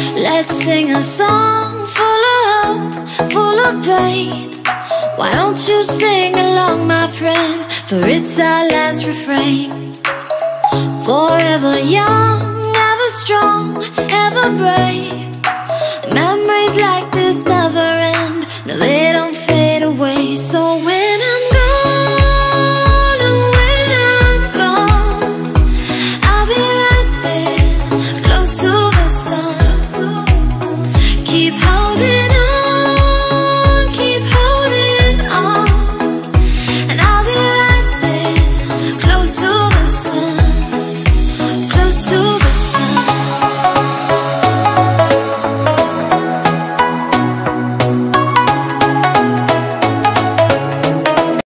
Let's sing a song full of hope, full of pain. Why don't you sing along, my friend? For it's our last refrain. Forever young, ever strong, ever brave. Memories like this never